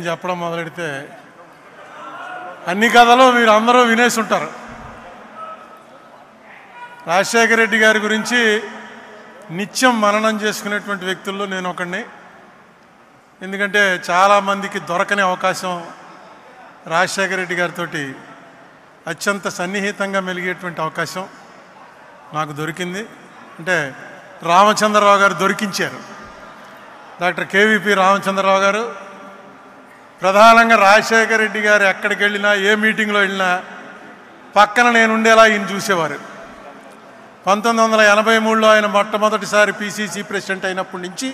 చెప్పడం మొదలెడితే అన్ని కథలు మీరు అందరూ వినేసి ఉంటారు. రాజశేఖర రెడ్డి గారి గురించి నిత్యం మననం చేసుకునేటువంటి వ్యక్తుల్లో నేను ఒకడిని. ఎందుకంటే చాలామందికి దొరకని అవకాశం రాజశేఖర రెడ్డి గారితో అత్యంత సన్నిహితంగా మెలిగేటువంటి అవకాశం నాకు దొరికింది. అంటే రామచంద్రరావు గారు దొరికించారు. డాక్టర్ కేవీపీ రామచంద్రరావు గారు ప్రధానంగా రాజశేఖర రెడ్డి గారు ఎక్కడికి వెళ్ళినా, ఏ మీటింగ్లో వెళ్ళినా పక్కన నేను ఉండేలా ఈయన చూసేవారు. 1983లో ఆయన మొట్టమొదటిసారి పిసిసి ప్రెసిడెంట్ అయినప్పటి నుంచి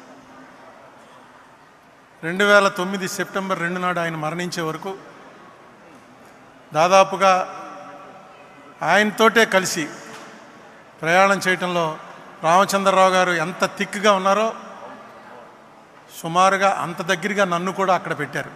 2009 సెప్టెంబర్ 2 నాడు ఆయన మరణించే వరకు దాదాపుగా ఆయనతోటే కలిసి ప్రయాణం చేయటంలో రామచంద్రరావు గారు ఎంత థిక్గా ఉన్నారో సుమారుగా అంత దగ్గరగా నన్ను కూడా అక్కడ పెట్టారు.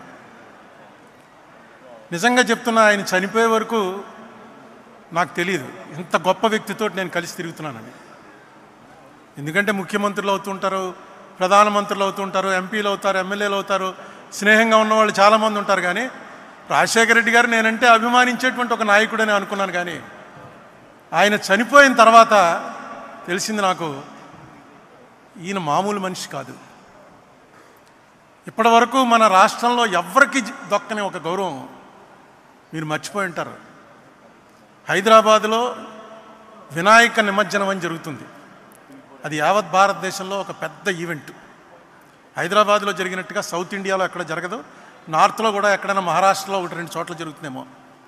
నిజంగా చెప్తున్నా, ఆయన చనిపోయే వరకు నాకు తెలియదు ఇంత గొప్ప వ్యక్తితో నేను కలిసి తిరుగుతున్నానని. ఎందుకంటే ముఖ్యమంత్రులు అవుతుంటారు, ప్రధానమంత్రులు అవుతుంటారు, ఎంపీలు అవుతారు, ఎమ్మెల్యేలు అవుతారు, స్నేహంగా ఉన్నవాళ్ళు చాలామంది ఉంటారు. కానీ రాజశేఖర రెడ్డి గారు నేనంటే అభిమానించేటువంటి ఒక నాయకుడని అనుకున్నాను. కానీ ఆయన చనిపోయిన తర్వాత తెలిసింది నాకు, ఈయన మామూలు మనిషి కాదు. ఇప్పటి వరకు మన రాష్ట్రంలో ఎవ్వరికి దొక్కని ఒక గౌరవం మీరు మర్చిపోయి ఉంటారు. హైదరాబాదులో వినాయక నిమజ్జనం అని జరుగుతుంది. అది యావత్ భారతదేశంలో ఒక పెద్ద ఈవెంట్. హైదరాబాద్లో జరిగినట్టుగా సౌత్ ఇండియాలో ఎక్కడ జరగదు. నార్త్లో కూడా ఎక్కడైనా మహారాష్ట్రలో 1-2 చోట్ల జరుగుతుందేమో.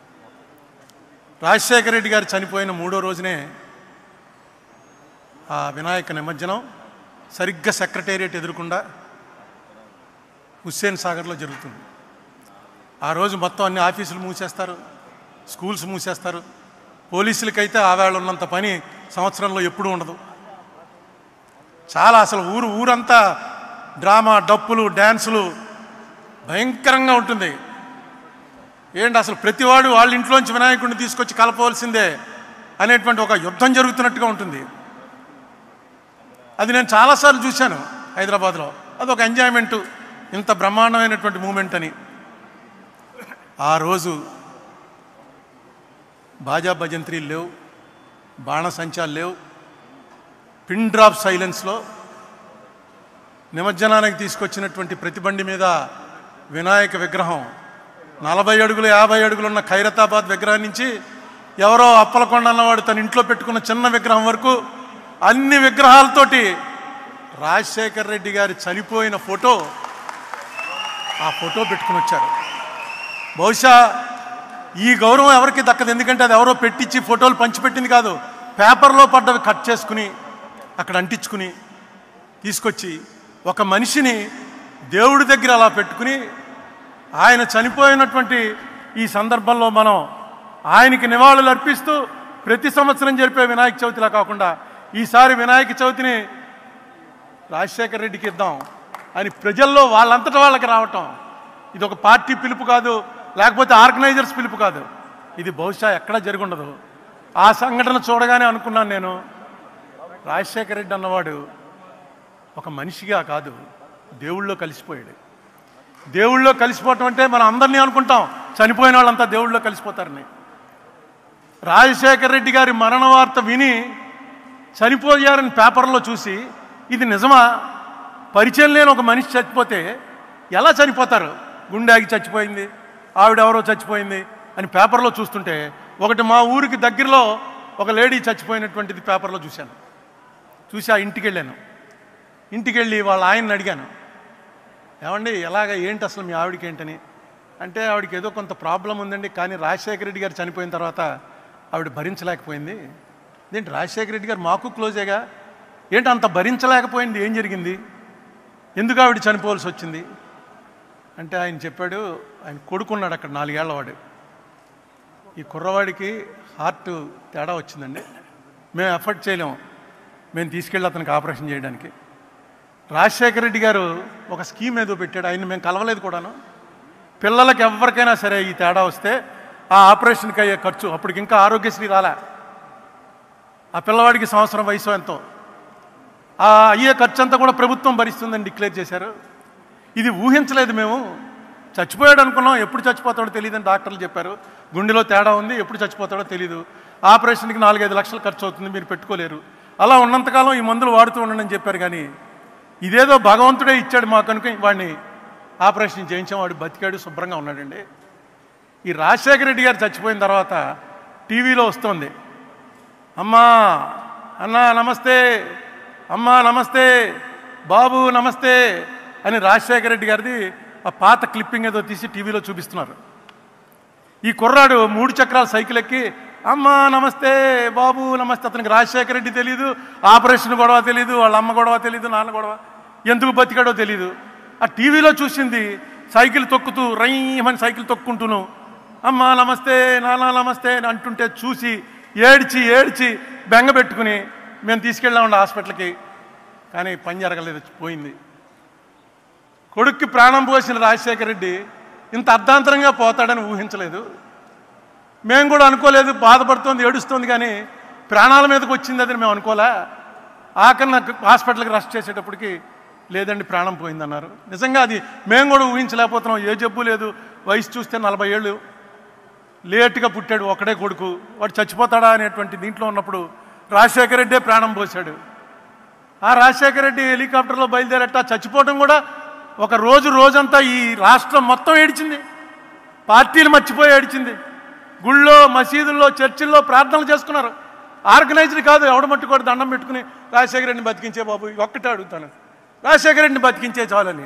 రాజశేఖర రెడ్డి గారు చనిపోయిన 3వ రోజునే ఆ వినాయక నిమజ్జనం సరిగ్గా సెక్రటేరియట్ ఎదురుకుండా హుస్సేన్ సాగర్లో జరుగుతుంది. ఆ రోజు మొత్తం అన్ని ఆఫీసులు మూసేస్తారు, స్కూల్స్ మూసేస్తారు. పోలీసులకైతే ఆవేళ ఉన్నంత పని సంవత్సరంలో ఎప్పుడూ ఉండదు. చాలా అసలు ఊరంతా డ్రామా, డప్పులు, డ్యాన్సులు భయంకరంగా ఉంటుంది. ఏంటి అసలు ప్రతివాడు వాళ్ళ ఇంట్లోంచి వినాయకుడిని తీసుకొచ్చి కలపవలసిందే అనేటువంటి ఒక యుద్ధం జరుగుతున్నట్టుగా ఉంటుంది. అది నేను చాలాసార్లు చూశాను హైదరాబాద్లో. అదొక ఎంజాయ్మెంటు, ఇంత బ్రహ్మాండమైనటువంటి మూమెంట్ అని. ఆ రోజు బాజా భజంత్రీలు లేవు, బాణసంచాలు లేవు. పిన్ డ్రాప్ సైలెన్స్లో నిమజ్జనానికి తీసుకొచ్చినటువంటి ప్రతి బండి మీద వినాయక విగ్రహం 40 అడుగులు 50 అడుగులు ఉన్న ఖైరతాబాద్ విగ్రహం నుంచి ఎవరో అప్పలకొండ అన్నవాడు తన ఇంట్లో పెట్టుకున్న చిన్న విగ్రహం వరకు అన్ని విగ్రహాలతోటి రాజశేఖర రెడ్డి గారి చనిపోయిన ఫోటో, ఆ ఫోటో పెట్టుకుని వచ్చారు. బహుశా ఈ గౌరవం ఎవరికి దక్కదు. ఎందుకంటే అది ఎవరో పెట్టించి ఫోటోలు పంచిపెట్టింది కాదు. పేపర్లో పడ్డవి కట్ చేసుకుని అక్కడ అంటించుకుని తీసుకొచ్చి ఒక మనిషిని దేవుడి దగ్గర అలా పెట్టుకుని ఆయన చనిపోయినటువంటి ఈ సందర్భంలో మనం ఆయనకి నివాళులు అర్పిస్తూ ప్రతి సంవత్సరం జరిపే వినాయక చవితిలా కాకుండా ఈసారి వినాయక చవితిని రాజశేఖర రెడ్డికి ఇద్దాం అని ప్రజల్లో వాళ్ళంతటా వాళ్ళకి రావటం, ఇది ఒక పార్టీ పిలుపు కాదు, లేకపోతే ఆర్గనైజర్స్ పిలుపు కాదు. ఇది బహుశా ఎక్కడా జరుగుండదు. ఆ సంఘటన చూడగానే అనుకున్నాను నేను, రాజశేఖర రెడ్డి అన్నవాడు ఒక మనిషిగా కాదు, దేవుళ్ళో కలిసిపోయాడు. దేవుళ్ళో కలిసిపోవటం అంటే మనం అందరినీ అనుకుంటాం చనిపోయిన వాళ్ళంతా దేవుళ్ళో కలిసిపోతారని. రాజశేఖర రెడ్డి గారి మరణ వార్త విని చనిపోయారని పేపర్లో చూసి ఇది నిజమా, పరిచయం లేని ఒక మనిషి చచ్చిపోతే ఎలా చనిపోతారు, గుండె ఆగి చచ్చిపోయింది, ఆవిడెవరో చచ్చిపోయింది అని పేపర్లో చూస్తుంటే, ఒకటి మా ఊరికి దగ్గరలో ఒక లేడీ చచ్చిపోయినటువంటిది పేపర్లో చూశాను. చూసి ఆ ఇంటికి వెళ్ళాను. ఇంటికి వెళ్ళి వాళ్ళ ఆయన్ని అడిగాను, ఏమండి ఏంటి అసలు మీ ఆవిడకి ఏంటని. అంటే ఆవిడకి ఏదో కొంత ప్రాబ్లం ఉందండి, కానీ రాజశేఖర రెడ్డి గారు చనిపోయిన తర్వాత ఆవిడ భరించలేకపోయింది. ఏంటి రాజశేఖర రెడ్డి గారు మాకు క్లోజేగా, ఏంటి అంత భరించలేకపోయింది, ఏం జరిగింది, ఎందుకు ఆవిడ చనిపోవాల్సి వచ్చింది అంటే ఆయన చెప్పాడు, ఆయన కొడుకున్నాడు అక్కడ 4 ఏళ్ల వాడు. ఈ కుర్రవాడికి హార్ట్ తేడా వచ్చిందండి, మేము ఎఫర్ట్ చేయలేము, మేము తీసుకెళ్ళి అతనికి ఆపరేషన్ చేయడానికి. రాజశేఖర రెడ్డి గారు ఒక స్కీమ్ ఏదో పెట్టాడు, ఆయన మేము కలవలేదు కూడాను. పిల్లలకి ఎవరికైనా సరే ఈ తేడా వస్తే ఆ ఆపరేషన్కి అయ్యే ఖర్చు, అప్పటికి ఇంకా ఆరోగ్యశ్రీ రాలే, ఆ పిల్లవాడికి సంవత్సరం వయసు ఎంతో, ఆ అయ్యే ఖర్చు అంతా కూడా ప్రభుత్వం భరిస్తుందని డిక్లేర్ చేశారు. ఇది ఊహించలేదు మేము. చచ్చిపోయాడు అనుకున్నాం, ఎప్పుడు చచ్చిపోతాడో తెలియదని డాక్టర్లు చెప్పారు. గుండెలో తేడా ఉంది, ఎప్పుడు చచ్చిపోతాడో తెలియదు. ఆపరేషన్కి 4-5 లక్షలు ఖర్చు అవుతుంది, మీరు పెట్టుకోలేరు. అలా ఉన్నంతకాలం ఈ మందులు వాడుతూ ఉండండి అని చెప్పారు. కానీ ఇదేదో భగవంతుడే ఇచ్చాడు మాకు అనుకుని వాడిని ఆపరేషన్ చేయించాం, వాడు బతికాడు, శుభ్రంగా ఉన్నాడండి. ఈ రాజశేఖర రెడ్డి గారు చచ్చిపోయిన తర్వాత టీవీలో వస్తుంది, అమ్మా అన్నా నమస్తే, అమ్మా నమస్తే, బాబు నమస్తే అని రాజశేఖర రెడ్డి గారిది ఆ పాత క్లిప్పింగ్ ఏదో తీసి టీవీలో చూపిస్తున్నారు. ఈ కుర్రాడు 3 చక్రాల సైకిల్ ఎక్కి అమ్మా నమస్తే, బాబు నమస్తే. అతనికి రాజశేఖర రెడ్డి తెలీదు, ఆపరేషన్ గొడవ తెలీదు, వాళ్ళ అమ్మ గొడవ తెలీదు, నాన్న గొడవ, ఎందుకు బతికాడో తెలీదు. ఆ టీవీలో చూసింది సైకిల్ తొక్కుతూ రైమని సైకిల్ తొక్కుంటూను అమ్మా నమస్తే, నాన్న నమస్తే అని అంటుంటే చూసి ఏడ్చి ఏడ్చి బెంగ పెట్టుకుని మేము తీసుకెళ్ళామండి హాస్పిటల్కి. కానీ పని జరగలేదు, పోయింది. కొడుక్కి ప్రాణం పోసిన రాజశేఖర రెడ్డి ఇంత అర్ధాంతరంగా పోతాడని ఊహించలేదు. మేము కూడా అనుకోలేదు, బాధపడుతోంది, ఏడుస్తోంది, కానీ ప్రాణాల మీదకి వచ్చింది అది మేము అనుకోలే. ఆఖరిన హాస్పిటల్కి రష్ చేసేటప్పటికి లేదండి ప్రాణం పోయిందన్నారు. నిజంగా అది మేము కూడా ఊహించలేకపోతున్నాం. ఏ జబ్బు లేదు, వయసు చూస్తే 40 ఏళ్ళు, లేటుగా పుట్టాడు, ఒకడే కొడుకు, వాడు చచ్చిపోతాడా అనేటువంటి దీంట్లో ఉన్నప్పుడు రాజశేఖర రెడ్డే ప్రాణం పోశాడు. ఆ రాజశేఖర రెడ్డి హెలికాప్టర్లో బయలుదేరట చచ్చిపోవటం కూడా ఒక రోజంతా ఈ రాష్ట్రం మొత్తం ఏడిచింది, పార్టీలు మర్చిపోయి ఏడిచింది. గుళ్ళో, మసీదుల్లో, చర్చిల్లో ప్రార్థనలు చేసుకున్నారు. ఆర్గనైజ్డ్ కాదు, ఎవడ మట్టుకోడు దండం పెట్టుకుని రాజశేఖర రెడ్డిని బతికించే బాబు, ఒక్కటే అడుగుతాను, రాజశేఖర రెడ్డిని బతికించే చాలని.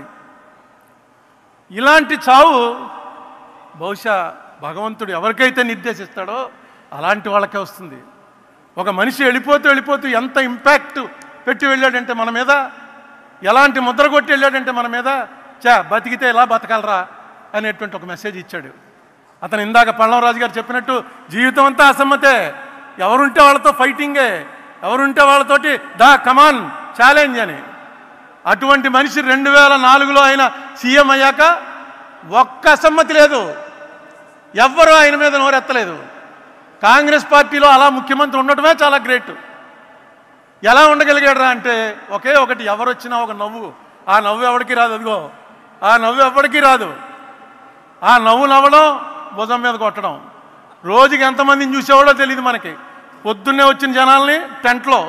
ఇలాంటి చావు బహుశా భగవంతుడు ఎవరికైతే నిర్దేశిస్తాడో అలాంటి వాళ్ళకే వస్తుంది. ఒక మనిషి వెళ్ళిపోతూ ఎంత ఇంపాక్ట్ పెట్టి వెళ్ళాడంటే మన మీద, ఎలాంటి ముద్ర కొట్టి వెళ్ళాడంటే మన మీద, బతికితే ఇలా బతకాలరా అనేటువంటి ఒక మెసేజ్ ఇచ్చాడు. అతను ఇందాక పళ్ళవరాజు గారు చెప్పినట్టు జీవితం అంతా అసమ్మతే, ఎవరుంటే వాళ్ళతో ఫైటింగే, ఎవరుంటే వాళ్ళతోటి దా కమాన్ ఛాలెంజ్ అని. అటువంటి మనిషి 2004లో ఆయన సీఎం అయ్యాక ఒక్క అసమ్మతి లేదు, ఎవ్వరూ ఆయన మీద నోరెత్తలేదు. కాంగ్రెస్ పార్టీలో అలా ముఖ్యమంత్రి ఉండటమే చాలా గ్రేట్. ఎలా ఉండగలిగాడరా అంటే ఒకే ఒకటి, ఎవరు వచ్చినా ఒక నవ్వు, ఆ నవ్వు ఎవరికి రాదు, అదిగో ఆ నవ్వు ఎవరికి రాదు. ఆ నవ్వు నవ్వడం, భుజం మీద కొట్టడం. రోజుకి ఎంతమందిని చూసేవాడో తెలియదు మనకి. పొద్దున్నే వచ్చిన జనాల్ని టెంట్లో,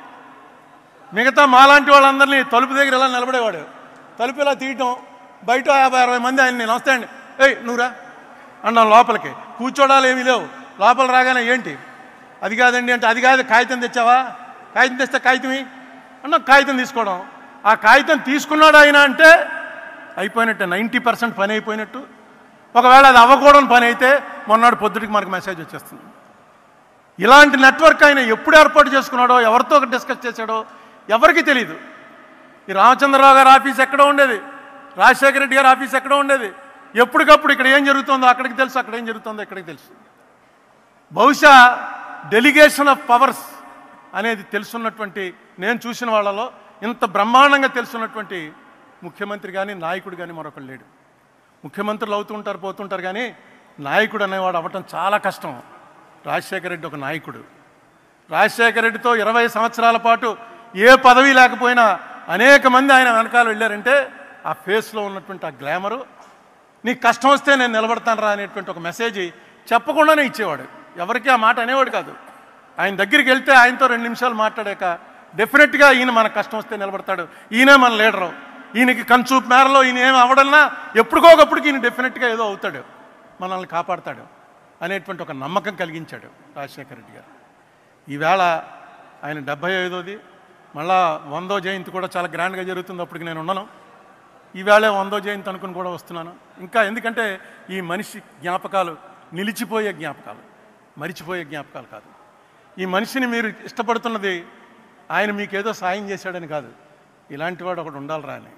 మిగతా మాలాంటి వాళ్ళందరినీ తలుపు దగ్గర ఇలా నిలబడేవాడు, తలుపు ఇలా తీయటం, బయట 50-60 మంది ఆయన్ని నమస్తే అండి, ఏయ్ నువ్వురా అన్నాం లోపలికి. కూర్చోడాలు ఏమీ లేవు. లోపల రాగానే ఏంటి అది కాదండి అంటే, అది కాదు, కాగితం తెచ్చావా, కాగితం తెస్తే కాగితమి అన్నాం, కాగితం తీసుకోవడం. ఆ కాగితం తీసుకున్నాడు ఆయన అంటే అయిపోయినట్టే, 90% పని అయిపోయినట్టు. ఒకవేళ అది అవ్వకూడని పని అయితే మొన్నటి పొద్దుటికి మనకు మెసేజ్ వచ్చేస్తుంది. ఇలాంటి నెట్వర్క్ ఆయన ఎప్పుడు ఏర్పాటు చేసుకున్నాడో, ఎవరితో డిస్కస్ చేశాడో ఎవరికి తెలియదు. ఈ రామచంద్రరావు గారి ఆఫీస్ ఎక్కడో ఉండేది, రాజశేఖర రెడ్డి గారి ఆఫీస్ ఎక్కడో ఉండేది. ఎప్పటికప్పుడు ఇక్కడ ఏం జరుగుతుందో అక్కడికి తెలుసు, అక్కడ ఏం జరుగుతుందో ఇక్కడికి తెలుసు. బహుశా డెలిగేషన్ ఆఫ్ పవర్స్ అనేది తెలుసున్నటువంటి, నేను చూసిన వాళ్ళలో ఇంత బ్రహ్మాండంగా తెలుసున్నటువంటి ముఖ్యమంత్రి కానీ నాయకుడు కానీ మరొకరు లేడు. ముఖ్యమంత్రులు అవుతుంటారు పోతుంటారు, కానీ నాయకుడు అనేవాడు అవ్వటం చాలా కష్టం. రాజశేఖర రెడ్డి ఒక నాయకుడు. రాజశేఖర రెడ్డితో 20 సంవత్సరాల పాటు ఏ పదవి లేకపోయినా అనేక మంది ఆయన వెనకాల వెళ్ళారంటే ఆ ఫేస్లో ఉన్నటువంటి ఆ గ్లామరు, నీకు కష్టం వస్తే నేను నిలబడతాను రా అనేటువంటి ఒక మెసేజ్ చెప్పకుండానే ఇచ్చేవాడు. ఎవరికి ఆ మాట అనేవాడు కాదు. ఆయన దగ్గరికి వెళ్తే ఆయనతో 2 నిమిషాలు మాట్లాడాక డెఫినెట్గా ఈయన మనకు కష్టం వస్తే నిలబడతాడు, ఈయనే మన లీడరు, ఈయనకి కన్సూప్ మేరలో ఈయన ఏమి అవ్వడన్నా ఎప్పటికోకప్పటికి ఈయన డెఫినెట్గా ఏదో అవుతాడు, మనల్ని కాపాడతాడు అనేటువంటి ఒక నమ్మకం కలిగించాడు రాజశేఖర రెడ్డి గారు. ఈవేళ ఆయన 75వది, మళ్ళా 100వ జయంతి కూడా చాలా గ్రాండ్గా జరుగుతుంది. అప్పటికి నేను ఉన్నాను. ఈవేళ 100వ జయంతి అనుకుని కూడా వస్తున్నాను. ఇంకా ఎందుకంటే ఈ మనిషి జ్ఞాపకాలు నిలిచిపోయే జ్ఞాపకాలు, మరిచిపోయే జ్ఞాపకాలు కాదు. ఈ మనిషిని మీరు ఇష్టపడుతున్నది ఆయన మీకేదో సాయం చేశాడని కాదు, ఇలాంటి వాడు ఒకడు ఉండాలిరా అని.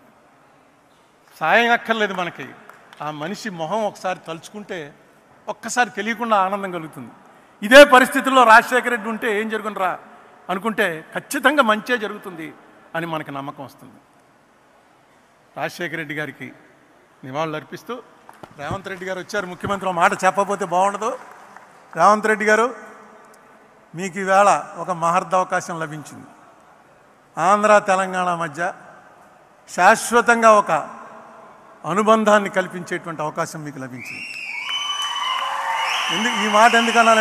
సాయం అక్కర్లేదు మనకి, ఆ మనిషి మొహం ఒకసారి తలుచుకుంటే ఒక్కసారి తెలియకుండా ఆనందం కలుగుతుంది. ఇదే పరిస్థితుల్లో రాజశేఖర రెడ్డి ఉంటే ఏం జరుగునరా అనుకుంటే ఖచ్చితంగా మంచే జరుగుతుంది అని మనకు నమ్మకం వస్తుంది. రాజశేఖర రెడ్డి గారికి నివాళులు అర్పిస్తూ రేవంత్ రెడ్డి గారు వచ్చారు. ముఖ్యమంత్రి మాట చెప్పకపోతే బాగుండదు. రేవంత్ రెడ్డి గారు, మీకు ఈవేళ ఒక మహర్దవకాశం లభించింది. ఆంధ్ర తెలంగాణ మధ్య శాశ్వతంగా ఒక అనుబంధాన్ని కల్పించేటువంటి అవకాశం మీకు లభించింది. ఈ మాట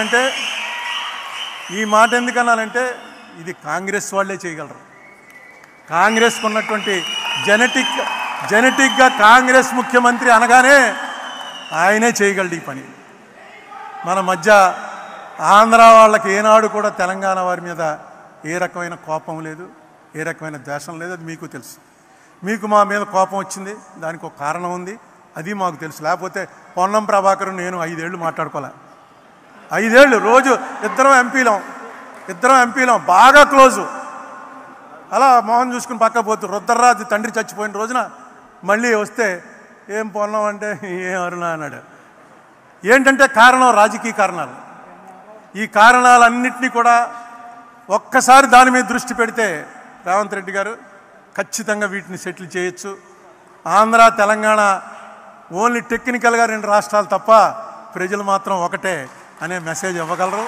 ఎందుకన్నానంటే ఇది కాంగ్రెస్ వాళ్ళే చేయగలరు. కాంగ్రెస్కు ఉన్నటువంటి జెనెటిక్గా కాంగ్రెస్ ముఖ్యమంత్రి అనగానే ఆయనే చేయగలడు ఈ పని. మన మధ్య ఆంధ్ర వాళ్ళకి ఏనాడు కూడా తెలంగాణ వారి మీద ఏ రకమైన కోపం లేదు, ఏ రకమైన ద్వేషం లేదు. అది మీకు తెలుసు. మీకు మా మీద కోపం వచ్చింది, దానికి ఒక కారణం ఉంది, అది మాకు తెలుసు. లేకపోతే పొన్నం ప్రభాకర్ నేను 5 ఏళ్ళు మాట్లాడుకోలే. 5 ఏళ్ళు రోజు ఇద్దరం ఎంపీలం బాగా క్లోజు. అలా మోహన్ చూసుకుని పక్క పోతూ రుద్రరాజు తండ్రి చచ్చిపోయిన రోజున మళ్ళీ వస్తే ఏం పొన్నం అంటే ఏం అరుణ అన్నాడు. ఏంటంటే కారణం రాజకీయ కారణాలు. ఈ కారణాలన్నింటినీ కూడా ఒక్కసారి దాని మీద దృష్టి పెడితే రేవంత్ రెడ్డి గారు ఖచ్చితంగా వీటిని సెటిల్ చేయొచ్చు. ఆంధ్ర తెలంగాణ ఓన్లీ టెక్నికల్గా 2 రాష్ట్రాలు తప్ప ప్రజలు మాత్రం ఒకటే అనే మెసేజ్ ఇవ్వగలరు.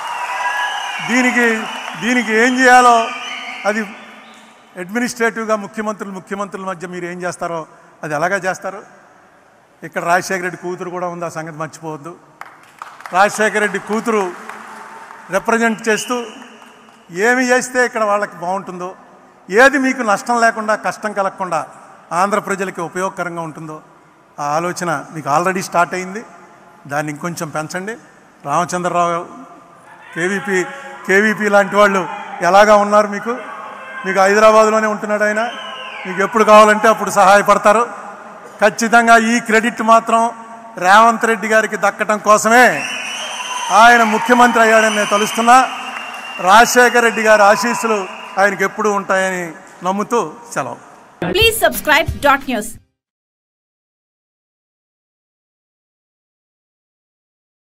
దీనికి ఏం చేయాలో అది అడ్మినిస్ట్రేటివ్గా ముఖ్యమంత్రుల మధ్య మీరు ఏం చేస్తారో అది ఎలాగా చేస్తారు. ఇక్కడ రాజశేఖర రెడ్డి కూతురు కూడా ఉంది, ఆ సంగతి మర్చిపోవద్దు. రాజశేఖర రెడ్డి కూతురు రిప్రజెంట్ చేస్తూ ఏమి చేస్తే ఇక్కడ వాళ్ళకి బాగుంటుందో, ఏది మీకు నష్టం లేకుండా కష్టం కలగకుండా ఆంధ్ర ప్రజలకి ఉపయోగకరంగా ఉంటుందో ఆ ఆలోచన మీకు ఆల్రెడీ స్టార్ట్ అయింది. దాన్ని ఇంకొంచెం పెంచండి. రామచంద్రరావు కేవీపీ లాంటి వాళ్ళు ఎలాగా ఉన్నారు మీకు హైదరాబాద్లోనే ఉంటున్నాడు ఆయన. మీకు ఎప్పుడు కావాలంటే అప్పుడు సహాయపడతారు. ఖచ్చితంగా ఈ క్రెడిట్ మాత్రం రేవంత్ రెడ్డి గారికి దక్కటం కోసమే ఆయన ముఖ్యమంత్రి అయ్యాడని నేను తలుస్తున్నా. రాజశేఖర రెడ్డి గారి ఆశీస్సులు ఆయనకి ఎప్పుడు ఉంటాయని నమ్ముతూ సెలవు. Please subscribe .news.